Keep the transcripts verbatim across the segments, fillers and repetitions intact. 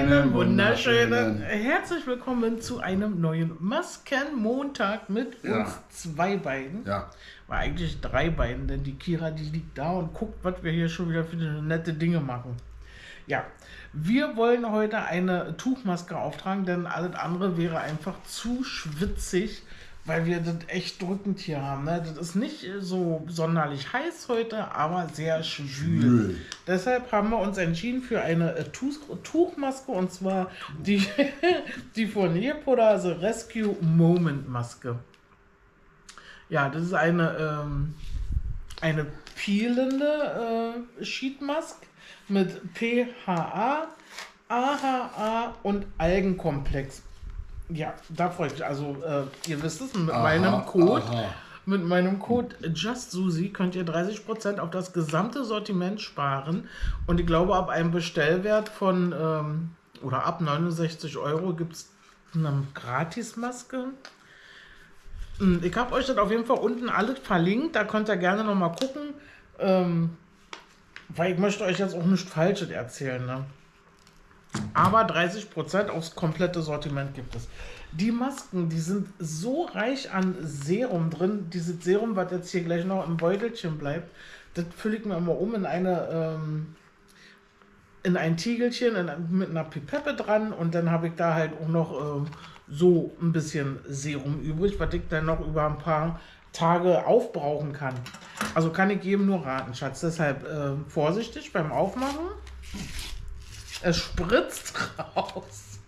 Einen wunderschönen herzlich willkommen zu einem neuen Maskenmontag mit Ja. uns zwei beiden. Ja. War eigentlich drei beiden, denn die Kira, die liegt da und guckt, was wir hier schon wieder für nette Dinge machen. Ja, wir wollen heute eine Tuchmaske auftragen, denn alles andere wäre einfach zu schwitzig, weil wir das echt drückend hier haben. Ne? Das ist nicht so sonderlich heiß heute, aber sehr schwül. Schwül. Deshalb haben wir uns entschieden für eine äh, Tuch Tuchmaske, und zwar die, die von Yepoda, also Rescue Moment Maske. Ja, das ist eine, ähm, eine peelende äh, Sheetmask mit P H A, A H A und Algenkomplex. Ja, da freue ich mich. Also, äh, ihr wisst es, mit Aha, meinem Code, aha. mit meinem Code JustSusi könnt ihr dreißig Prozent auf das gesamte Sortiment sparen. Und ich glaube, ab einem Bestellwert von, ähm, oder ab neunundsechzig Euro gibt es eine Gratismaske. Ich habe euch das auf jeden Fall unten alles verlinkt. Da könnt ihr gerne nochmal gucken. Ähm, weil ich möchte euch jetzt auch nichts Falsches erzählen, ne? Aber dreißig Prozent aufs komplette Sortiment gibt es. Die Masken, die sind so reich an Serum drin. Dieses Serum, was jetzt hier gleich noch im Beutelchen bleibt, das fülle ich mir immer um in eine ähm, in ein Tiegelchen in, mit einer Pipette dran. Und dann habe ich da halt auch noch ähm, so ein bisschen Serum übrig, was ich dann noch über ein paar Tage aufbrauchen kann. Also kann ich jedem nur raten, Schatz. Deshalb äh, vorsichtig beim Aufmachen. Es spritzt raus.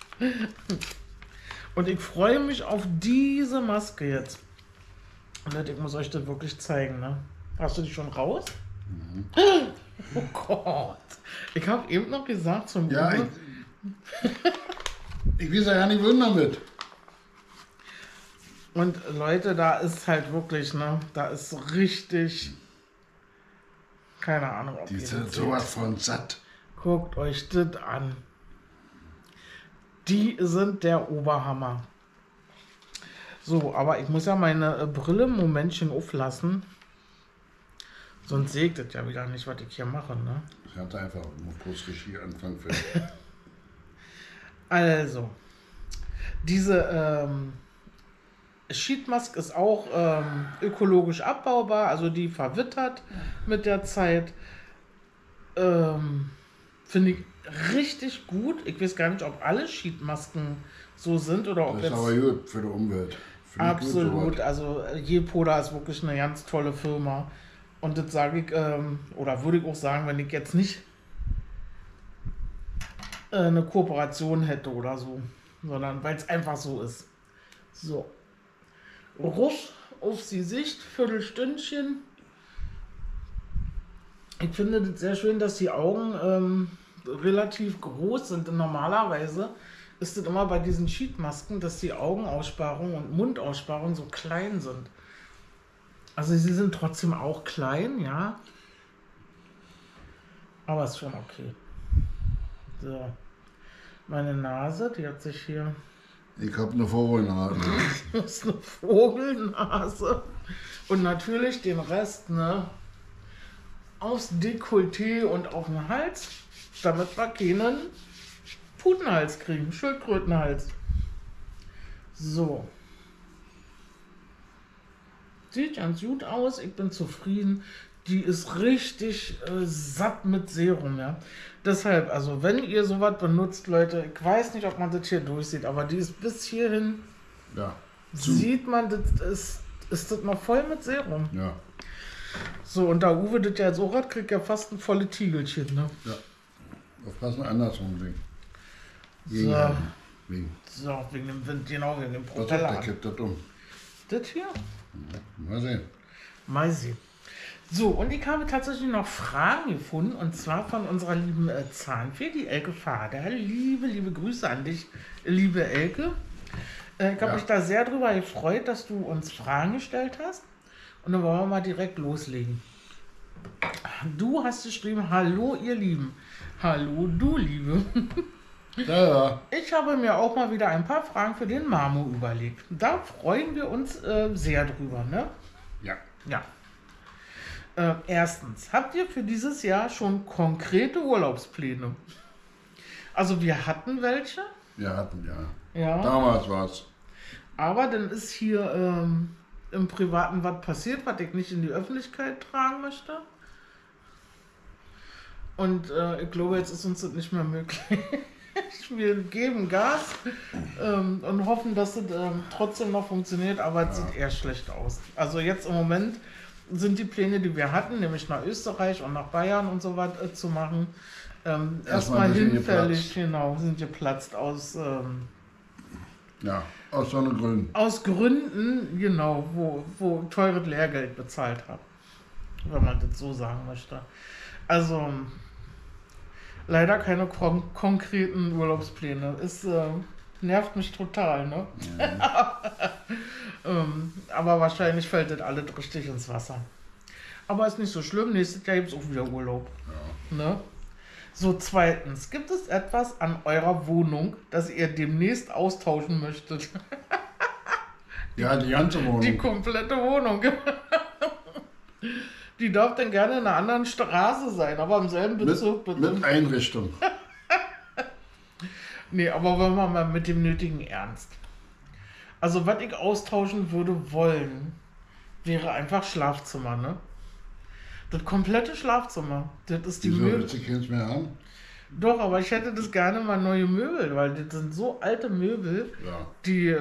Und ich freue mich auf diese Maske jetzt. Und ich muss euch das wirklich zeigen, ne? Hast du die schon raus? Mhm. Oh Gott. Ich habe eben noch gesagt zum Ja, Uwe, ich, ich weiß ja nicht, wohin damit. und Leute, da ist halt wirklich, ne? Da ist richtig, keine Ahnung, ob Die ihr sind das sowas seht. von satt. Guckt euch das an. Die sind der Oberhammer. So, aber ich muss ja meine äh, Brille ein Momentchen auflassen. Sonst sehe ich das ja wieder nicht, was ich hier mache, ne? Ich hatte einfach nur kurz Regie anfangen für. Also, diese ähm, Sheetmask ist auch ähm, ökologisch abbaubar, also die verwittert mit der Zeit. Ähm, Finde ich richtig gut. Ich weiß gar nicht, ob alle Sheetmasken so sind oder ob Das ist jetzt... aber gut für die Umwelt. Finde ich gut, Absolut, sowas. also Yepoda ist wirklich eine ganz tolle Firma. Und das sage ich, ähm, oder würde ich auch sagen, wenn ich jetzt nicht äh, eine Kooperation hätte oder so, sondern weil es einfach so ist. So. Rusch auf die Sicht, Viertelstündchen. Ich finde das sehr schön, dass die Augen ähm, relativ groß sind. Denn normalerweise ist es immer bei diesen Sheetmasken, dass die Augenaussparung und Mundaussparung so klein sind. Also sie sind trotzdem auch klein, ja. Aber ist schon okay. So. Meine Nase, die hat sich hier... Ich habe eine Vogelnase. Das ist eine Vogelnase. Und natürlich den Rest, ne? Aufs Dekolleté und auf den Hals, damit wir keinen Putenhals kriegen, Schildkrötenhals. So. Sieht ganz gut aus, ich bin zufrieden. Die ist richtig äh, satt mit Serum, ja. Deshalb, also wenn ihr sowas benutzt, Leute, ich weiß nicht, ob man das hier durchsieht, aber die ist bis hierhin, Ja. Zu. sieht man, das ist, ist das noch voll mit Serum. Ja. So, und da Uwe das ja jetzt auch hat, kriegt er fast ein volle Tiegelchen, ne? Ja. Aufpassen, andersrum wegen. So, Gegenhalten. Wegen. so, wegen dem Wind, genau, wegen dem Was ist, Propeller. der kippt das um. Das hier? Mal sehen. Mal sehen. So, und ich habe tatsächlich noch Fragen gefunden, und zwar von unserer lieben äh, Zahnfee, die Elke Fader. Liebe, liebe Grüße an dich, liebe Elke. Äh, ich habe Ja. mich da sehr drüber gefreut, dass du uns Fragen gestellt hast. Und dann wollen wir mal direkt loslegen. Du hast geschrieben, hallo ihr Lieben. Hallo du Liebe. Ja, ja. Ich habe mir auch mal wieder ein paar Fragen für den Mamo überlegt. Da freuen wir uns äh, sehr drüber, ne? Ja. Ja. Äh, erstens, habt ihr für dieses Jahr schon konkrete Urlaubspläne? Also wir hatten welche. Wir hatten, ja. Ja. Damals war es. Aber dann ist hier ähm, im Privaten was passiert, was ich nicht in die Öffentlichkeit tragen möchte. Und äh, ich glaube, jetzt ist uns das nicht mehr möglich. Wir geben Gas ähm, und hoffen, dass es ähm, trotzdem noch funktioniert, aber es ja. sieht eher schlecht aus. Also jetzt im Moment sind die Pläne, die wir hatten, nämlich nach Österreich und nach Bayern und so was äh, zu machen, ähm, erstmal erst hinfällig, genau, sind geplatzt aus... Ähm, ja, aus so einem Gründen. Aus Gründen, genau, wo, wo teures Lehrgeld bezahlt hat, wenn man das so sagen möchte. Also... Leider keine kon konkreten Urlaubspläne. Es äh, nervt mich total, ne? Mhm. ähm, aber wahrscheinlich fällt das alles richtig ins Wasser. Aber ist nicht so schlimm. Nächstes Jahr gibt es auch wieder Urlaub. Ja. Ne? So, zweitens. Gibt es etwas an eurer Wohnung, das ihr demnächst austauschen möchtet? Ja, die ganze Wohnung. Die komplette Wohnung. Die darf dann gerne in einer anderen Straße sein, aber im selben Bezirk. Mit, mit Einrichtung. Nee, aber wenn man mal mit dem nötigen Ernst. Also, was ich austauschen würde wollen, wäre einfach Schlafzimmer, ne? Das komplette Schlafzimmer. Das ist die Wieso Möbel. willst du keins mehr haben? Doch, aber ich hätte das gerne mal neue Möbel, weil das sind so alte Möbel, ja. die,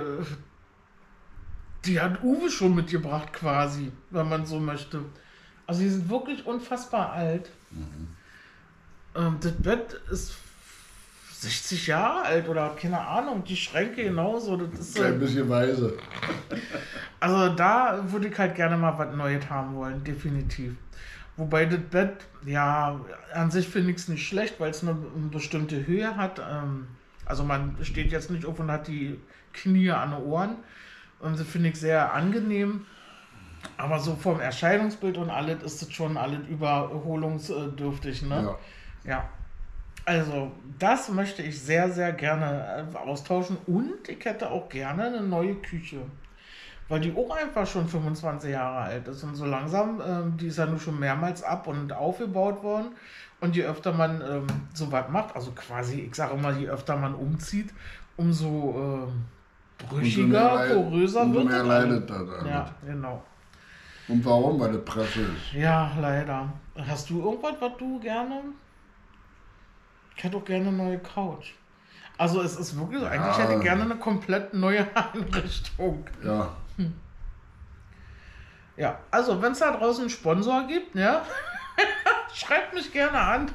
die hat Uwe schon mitgebracht quasi, wenn man so möchte. Also die sind wirklich unfassbar alt. Mhm. Ähm, das Bett ist sechzig Jahre alt oder keine Ahnung, die Schränke genauso. Das ist ein bisschen weise. Also da würde ich halt gerne mal was Neues haben wollen, definitiv. Wobei das Bett, ja, an sich finde ich es nicht schlecht, weil es eine, eine bestimmte Höhe hat. Ähm, also man steht jetzt nicht auf und hat die Knie an den Ohren. Und das finde ich sehr angenehm. Aber so vom Erscheinungsbild und alles ist es schon alles überholungsdürftig, ne? Ja. Ja. Also, das möchte ich sehr, sehr gerne austauschen. Und ich hätte auch gerne eine neue Küche. Weil die auch einfach schon fünfundzwanzig Jahre alt ist. Und so langsam, ähm, die ist ja nur schon mehrmals ab und aufgebaut worden. Und je öfter man ähm, so was macht, also quasi, ich sage immer, je öfter man umzieht, umso äh, brüchiger, poröser wird es. Umso mehr leidet da damit. Ja, genau. Und warum? Weil das Presse ist. Ja, leider. Hast du irgendwas, was du gerne... Ich hätte auch gerne eine neue Couch. Also es ist wirklich so, ja. Eigentlich hätte ich gerne eine komplett neue Einrichtung. Ja. Hm. Ja, also wenn es da draußen einen Sponsor gibt, ja, schreibt mich gerne an.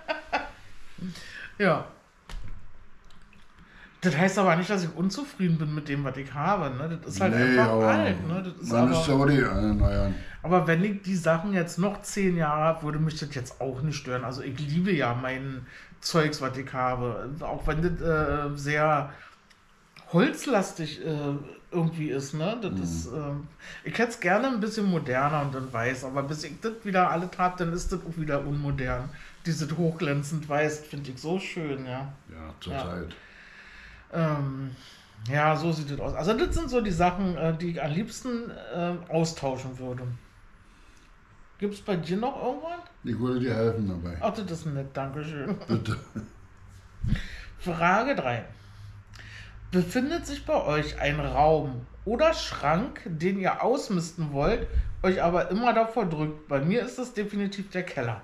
Ja. Das heißt aber nicht, dass ich unzufrieden bin mit dem, was ich habe. Ne? Das ist halt nee, einfach alt. Ne? Das ist man aber, ist so die erneuern. Aber wenn ich die Sachen jetzt noch zehn Jahre habe, würde mich das jetzt auch nicht stören. Also ich liebe ja mein Zeugs, was ich habe. Auch wenn das äh, sehr holzlastig äh, irgendwie ist. Ne? Das mhm. ist, äh, ich hätte es gerne ein bisschen moderner und in weiß. Aber bis ich das wieder alles habe, dann ist das auch wieder unmodern. Dieses hochglänzend weiß finde ich so schön. Ja, ja zur ja. Zeit. Ähm, ja, so sieht es aus. Also das sind so die Sachen, äh, die ich am liebsten äh, austauschen würde. Gibt es bei dir noch irgendwas? Ich würde dir helfen dabei. Ach, das ist nett, dankeschön. Bitte. Frage drei. Befindet sich bei euch ein Raum oder Schrank, den ihr ausmisten wollt, euch aber immer davor drückt? Bei mir ist es definitiv der Keller.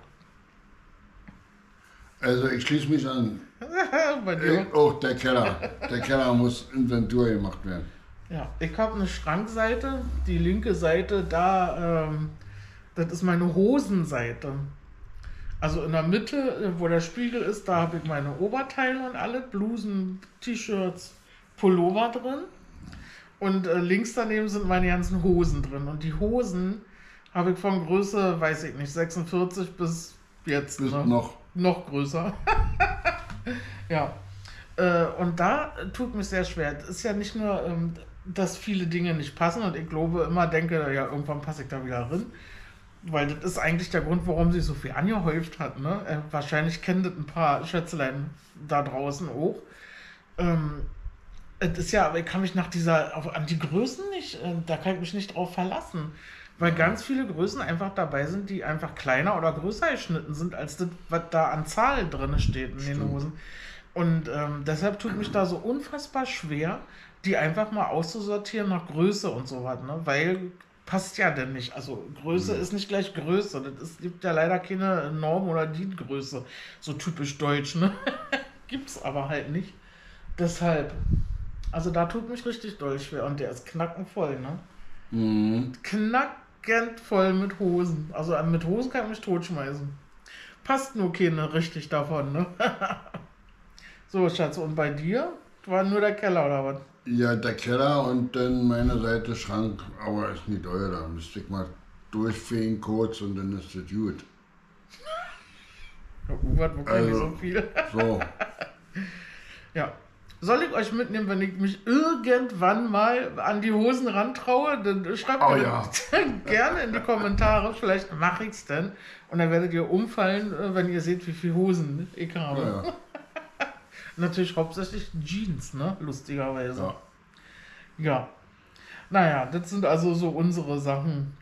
Also ich schließe mich an. Bei dir? Ich, auch der Keller. Der Keller muss Inventur gemacht werden. Ja, ich habe eine Schrankseite, die linke Seite, da, ähm, das ist meine Hosenseite. Also in der Mitte, wo der Spiegel ist, da habe ich meine Oberteile und alle, Blusen, T-Shirts, Pullover drin. Und äh, links daneben sind meine ganzen Hosen drin. Und die Hosen habe ich von Größe, weiß ich nicht, sechsundvierzig bis jetzt. Bis ne? noch. Noch größer. Ja. Äh, und da tut mich sehr schwer. Es ist ja nicht nur, ähm, dass viele Dinge nicht passen und ich glaube immer denke, ja, irgendwann passe ich da wieder drin. Weil das ist eigentlich der Grund, warum sie so viel angehäuft hat. Ne? Äh, wahrscheinlich kennen das ein paar Schätzelein da draußen auch. Ähm, es ist ja, aber ich kann mich nach dieser, auf, an die Größen nicht, äh, da kann ich mich nicht drauf verlassen. Weil ganz viele Größen einfach dabei sind, die einfach kleiner oder größer geschnitten sind, als das, was da an Zahl drin steht in den Hosen. Und ähm, deshalb tut mich da so unfassbar schwer, die einfach mal auszusortieren nach Größe und so was, ne? Weil passt ja denn nicht. Also Größe Mhm. ist nicht gleich Größe. Das ist, gibt ja leider keine Norm oder DIN-Größe. So typisch deutsch, ne? Gibt's aber halt nicht. Deshalb, also da tut mich richtig doll schwer. Und der ist knackenvoll, ne? Mhm. Knackend voll mit Hosen. Also mit Hosen kann ich mich totschmeißen. Passt nur keine richtig davon, ne? So, Schatz, und bei dir? War nur der Keller oder was? Ja, der Keller und dann meine Seite Schrank, aber ist nicht teuer, da müsste ich mal durchfegen kurz und dann ist das gut. Ja, Uwe wirklich Also, nicht so viel. So, Ja. Soll ich euch mitnehmen, wenn ich mich irgendwann mal an die Hosen rantraue? Dann schreibt Oh mir ja. das gerne in die Kommentare. Vielleicht mache ich es dann. Und dann werdet ihr umfallen, äh, wenn ihr seht, wie viele Hosen ich habe. ja, ja. Natürlich hauptsächlich Jeans, ne? Lustigerweise. ja. Ja. Naja, das sind also so unsere Sachen.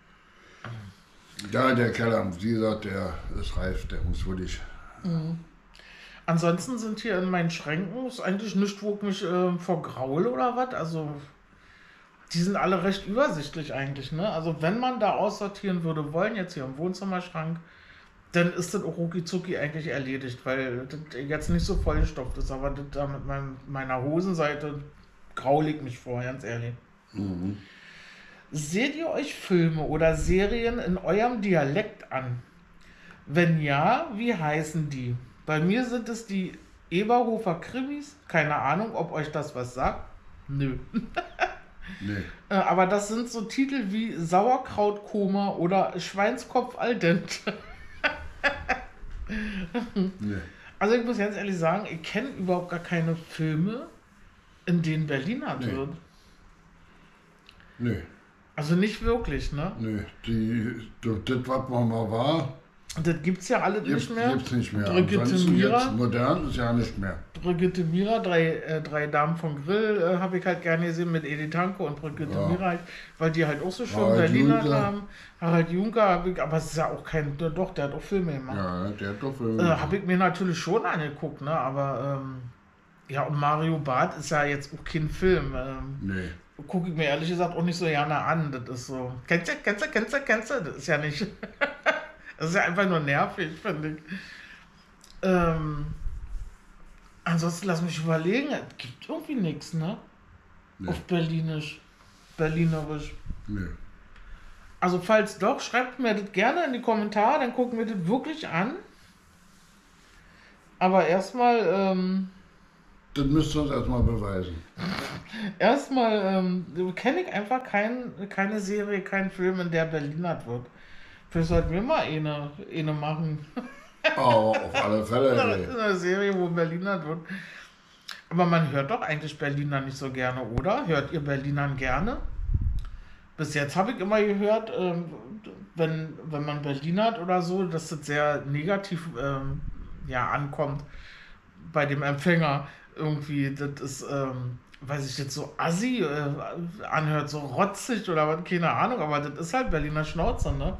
Ja, der Keller, wie gesagt, der ist reif, der muss wirklich. Ansonsten sind hier in meinen Schränken ist eigentlich nichts, wo ich mich äh, vor Graul oder was. Also, die sind alle recht übersichtlich eigentlich, ne? Also, wenn man da aussortieren würde wollen, jetzt hier im Wohnzimmerschrank, dann ist das auch rucki zucki eigentlich erledigt, weil das jetzt nicht so vollgestopft ist. Aber das da mit meinem, meiner Hosenseite graul ich mich vor, ganz ehrlich. Mhm. Seht ihr euch Filme oder Serien in eurem Dialekt an? Wenn ja, wie heißen die? Bei mir sind es die Eberhofer Krimis. Keine Ahnung, ob euch das was sagt. Nö. Nee, Äh, Aber das sind so Titel wie Sauerkrautkoma oder Schweinskopf al dente. nee, Also ich muss ganz ehrlich sagen, ich kenne überhaupt gar keine Filme, in denen Berliner Nee. wird. nee, Also nicht wirklich, ne? nee. Die, das, was man mal war, Das gibt's ja alle gibt's, nicht mehr. gibt's nicht mehr. Brigitte Ansonsten Mira. jetzt modern ist ja nicht mehr. Brigitte Mira, drei, äh, drei Damen vom Grill, äh, habe ich halt gerne gesehen mit Edith Tanke und Brigitte Ja. Mira, halt, weil die halt auch so schön Harald Berliner Juncker. haben. Harald Juncker, hab ich, aber es ist ja auch kein, doch, der hat auch Filme gemacht. Ja, der hat doch Filme. Äh, gemacht. habe ich mir natürlich schon angeguckt, ne? Aber ähm, ja, und Mario Barth ist ja jetzt auch kein Film. Ähm, Nee, Gucke ich mir ehrlich gesagt auch nicht so gerne an. Das ist so. Kennst du, kennst du, kennst du, kennst du? Das ist ja nicht. Das ist ja einfach nur nervig, finde ich. Ähm, ansonsten lass mich überlegen. Es gibt irgendwie nichts, ne? nee, Auf Berlinisch. Berlinerisch. nee. Also, falls doch, schreibt mir das gerne in die Kommentare, dann gucken wir das wirklich an. Aber erstmal, ähm, Das müsst ihr uns erstmal beweisen. erstmal ähm, kenne ich einfach kein, keine Serie, keinen Film, in der Berlinert wird. Vielleicht sollten wir mal eine, eine machen. Aber auf alle Fälle. Eine, Ey. eine Serie, wo Berlinert wird. Aber man hört doch eigentlich Berliner nicht so gerne, oder? Hört ihr Berlinern gerne? Bis jetzt habe ich immer gehört, ähm, wenn, wenn man Berlinert oder so, dass das sehr negativ ähm, ja, ankommt bei dem Empfänger. Irgendwie, das ist, ähm, weiß ich jetzt, so assi äh, anhört, so rotzig oder was, keine Ahnung, aber das ist halt Berliner Schnauze, ne?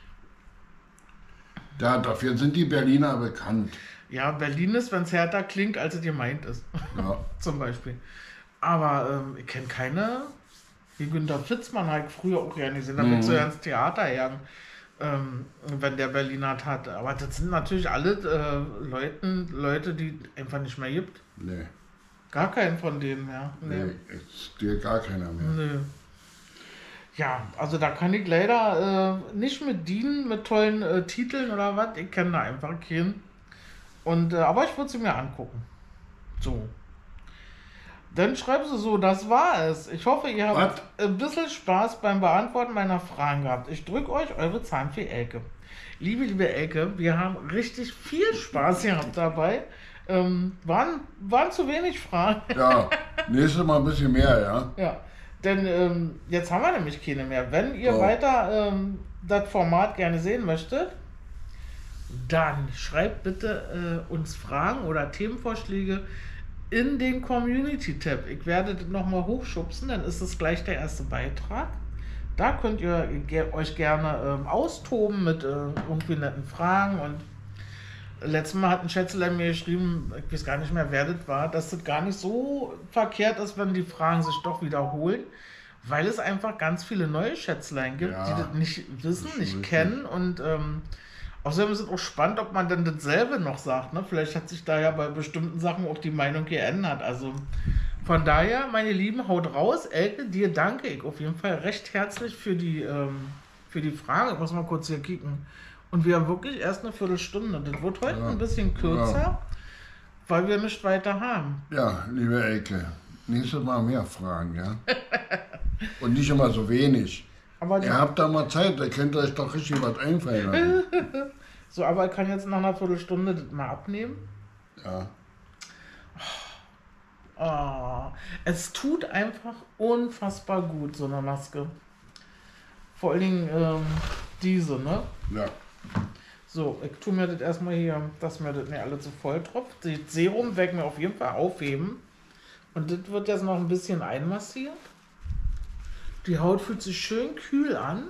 Ja, dafür sind die Berliner bekannt. Ja, Berlin ist, wenn es härter klingt, als es gemeint ist. Ja, Zum Beispiel. Aber ähm, ich kenne keine. Wie Günter Fitzmann habe ich früher auch gerne gesehen. Da bin ich so ins Theater gegangen, ähm, wenn der Berlinert hat. Aber das sind natürlich alle äh, Leuten, Leute, die einfach nicht mehr gibt. nee, Gar keinen von denen mehr. nee, ist dir gar keiner mehr. Nö. Ja, also da kann ich leider äh, nicht mit dienen, mit tollen äh, Titeln oder was. Ich kenne da einfach keinen. Und, äh, aber ich würde sie mir angucken. So. Dann schreibst du so, das war es. Ich hoffe, ihr habt Was? ein bisschen Spaß beim Beantworten meiner Fragen gehabt. Ich drücke euch eure Zahnfee Elke. Liebe, liebe Elke, wir haben richtig viel Spaß gehabt dabei. Ähm, waren, waren zu wenig Fragen. Ja, nächstes Mal ein bisschen mehr, ja. Ja, denn ähm, jetzt haben wir nämlich keine mehr. Wenn ihr So. weiter ähm, das Format gerne sehen möchtet, dann schreibt bitte äh, uns Fragen oder Themenvorschläge in den Community-Tab. Ich werde das nochmal hochschubsen, dann ist es gleich der erste Beitrag. Da könnt ihr ge euch gerne ähm, austoben mit äh, irgendwie netten Fragen und Letztes Mal hat ein Schätzelein mir geschrieben, ich weiß gar nicht mehr, wer das war, dass das gar nicht so verkehrt ist, wenn die Fragen sich doch wiederholen, weil es einfach ganz viele neue Schätzelein gibt, Ja, die das nicht wissen, das ist nicht richtig. kennen und ähm, außerdem ist es auch spannend, ob man dann dasselbe noch sagt. Ne? Vielleicht hat sich da ja bei bestimmten Sachen auch die Meinung geändert. Also von daher, meine Lieben, haut raus. Elke, dir danke ich auf jeden Fall recht herzlich für die, ähm, für die Frage. Ich muss mal kurz hier kicken. Und wir haben wirklich erst eine Viertelstunde. Das wird heute Ja. ein bisschen kürzer, Ja. weil wir nicht weiter haben. Ja, liebe Elke, nächstes Mal mehr Fragen, ja? Und nicht immer so wenig. Aber, die, Ihr habt da mal Zeit, da könnt ihr euch doch richtig was einfallen lassen. so, aber ich kann jetzt nach einer Viertelstunde das mal abnehmen. Ja. Oh, es tut einfach unfassbar gut, so eine Maske. Vor allen Dingen ähm, diese, ne? Ja. So, ich tue mir das erstmal hier, dass mir das nicht alle zu voll tropft. Das Serum werde ich mir auf jeden Fall aufheben. Und das wird jetzt noch ein bisschen einmassiert. Die Haut fühlt sich schön kühl an.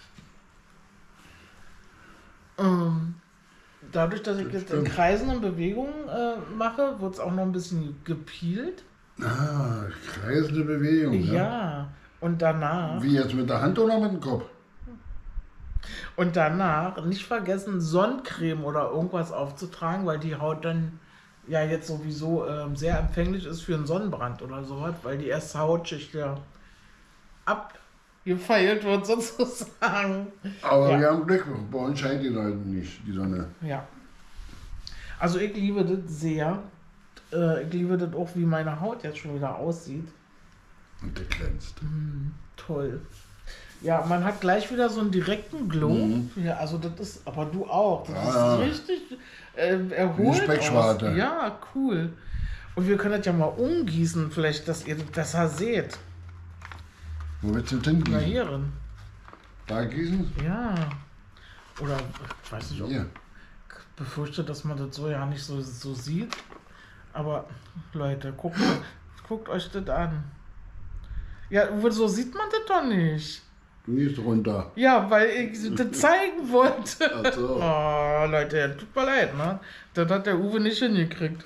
Ähm, dadurch, dass ich Das jetzt in stimmt. kreisenden Bewegungen äh, mache, wird es auch noch ein bisschen gepielt. Ah, kreisende Bewegung, Ja, ja. und danach, Wie jetzt mit der Hand oder mit dem Kopf? und danach nicht vergessen, Sonnencreme oder irgendwas aufzutragen, weil die Haut dann ja jetzt sowieso ähm, sehr empfänglich ist für einen Sonnenbrand oder sowas, weil die erste Hautschicht ja abgefeilt wird sozusagen. Aber Ja. wir haben Glück, bei uns scheint die Leute nicht, die Sonne. Ja. Also ich liebe das sehr. Äh, ich liebe das auch, wie meine Haut jetzt schon wieder aussieht. Und der glänzt. Toll. Ja, man hat gleich wieder so einen direkten Glow. Mhm. Ja, also das ist, aber du auch. Das Ja, ja. ist richtig äh, erholt. Wie Speckschwarte. aus. Ja, cool. Und wir können das ja mal umgießen, vielleicht, dass ihr das besser seht. Wo willst du das Na, hingießen? hierin. Da gießen? Ja. Oder, ich weiß nicht, ob Hier. ich befürchte, dass man das so ja nicht so, so sieht. Aber, Leute, guckt, guckt euch das an. Ja, so sieht man das doch nicht. Du gehst runter. Ja, weil ich das zeigen wollte. Ach so. Oh, Leute, tut mir leid, ne? Das hat der Uwe nicht hingekriegt.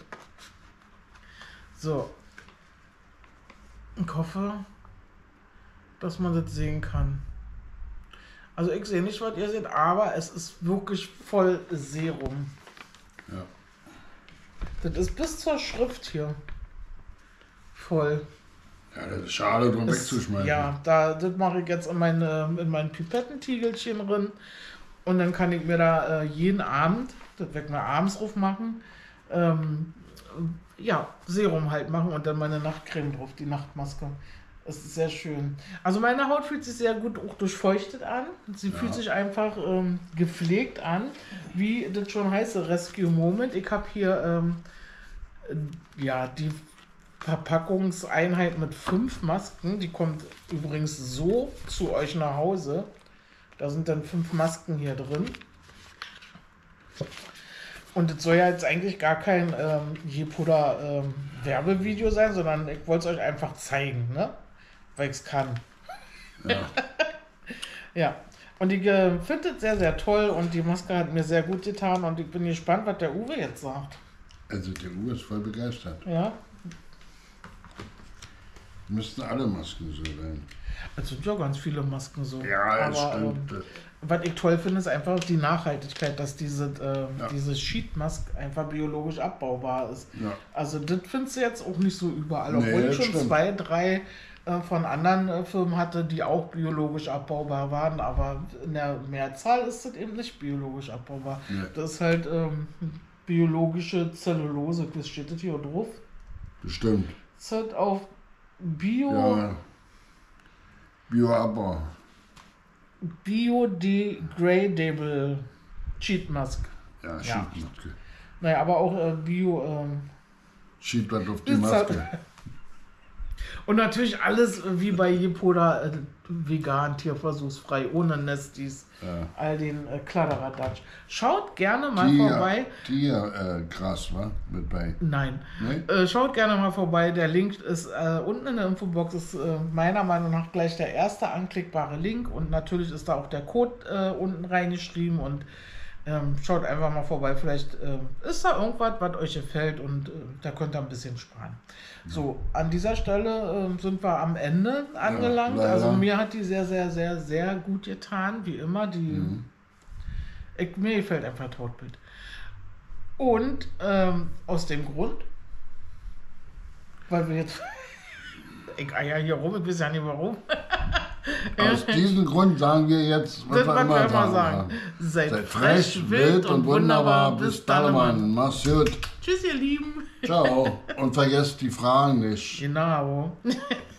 So. Ich hoffe, dass man das sehen kann. Also ich sehe nicht, was ihr seht, aber es ist wirklich voll Serum. Ja. Das ist bis zur Schrift hier. Voll. Ja, das ist schade, drum Es- wegzuschmeißen. Ja, da, das mache ich jetzt in, meine, in mein Pipettentiegelchen drin. Und dann kann ich mir da äh, jeden Abend, das werde ich mir abends drauf machen, ähm, ja, Serum halt machen und dann meine Nachtcreme drauf, die Nachtmaske. Das ist sehr schön. Also meine Haut fühlt sich sehr gut auch durchfeuchtet an. Sie Ja. fühlt sich einfach ähm, gepflegt an, wie das schon heißt, Rescue Moment. Ich habe hier ähm, äh, ja, die Verpackungseinheit mit fünf Masken. Die kommt übrigens so zu euch nach Hause. Da sind dann fünf Masken hier drin. Und es soll ja jetzt eigentlich gar kein ähm, Jepuder ähm, Werbevideo sein, sondern ich wollte es euch einfach zeigen, ne? Weil ich es kann. Ja. Ja. Und ich äh, finde es sehr, sehr toll und die Maske hat mir sehr gut getan und ich bin gespannt, was der Uwe jetzt sagt. Also der Uwe ist voll begeistert. Ja. Müssten alle Masken so sein. Es sind ja ganz viele Masken so. Ja, das Aber, stimmt. Ähm, was ich toll finde, ist einfach die Nachhaltigkeit, dass diese, ähm, Ja. diese Sheet-Mask einfach biologisch abbaubar ist. Ja. Also das findest du jetzt auch nicht so überall, Nee, obwohl ich das schon stimmt. zwei, drei äh, von anderen äh, Firmen hatte, die auch biologisch abbaubar waren, aber in der Mehrzahl ist das eben nicht biologisch abbaubar. Nee. Das ist halt ähm, biologische Zellulose. Was steht das hier drauf? Das stimmt. Es hat auf Bio... Ja. Bioabbau. Biodegradable Cheat Mask. Ja, Ja. Sheetmaske. Naja, aber auch äh, Bio. Ähm, Sheetblatt auf die ist halt- Maske. und natürlich alles äh, wie bei Jepoda äh, vegan, tierversuchsfrei, ohne Nestis, Ja. all den äh, Kladderadatsch. Schaut gerne mal Die, vorbei. die äh, krass, war mit bei. Nein. Ne? Äh, schaut gerne mal vorbei. Der Link ist äh, unten in der Infobox, ist äh, meiner Meinung nach gleich der erste anklickbare Link und natürlich ist da auch der Code äh, unten reingeschrieben und Ähm, schaut einfach mal vorbei, vielleicht ähm, ist da irgendwas, was euch gefällt und äh, da könnt ihr ein bisschen sparen. Ja. So, an dieser Stelle äh, sind wir am Ende angelangt. Ja, also mir hat die sehr, sehr, sehr, sehr gut getan, wie immer. Die, mhm. ich, mir gefällt einfach Todbild. Und ähm, aus dem Grund, weil wir jetzt, ich eier hier rum, ich weiß ja nicht warum. Aus diesem Grund sagen wir jetzt, was wir immer sagen. sagen. Seid, Seid frech, wild und wunderbar. Bis dann, Mann. Mach's gut. Tschüss, ihr Lieben. Ciao. Und vergesst die Fragen nicht. Genau.